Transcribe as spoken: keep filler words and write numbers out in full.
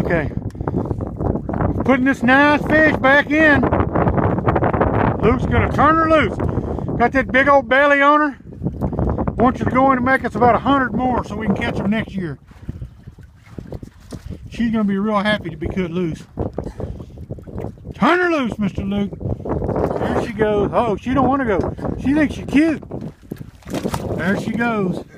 Okay. Putting this nice fish back in. Luke's gonna turn her loose. Got that big old belly on her. Want you to go in and make us about a hundred more so we can catch them next year. She's gonna be real happy to be cut loose. Turn her loose, Mister Luke. There she goes. Oh, she don't want to go. She thinks she's cute. There she goes.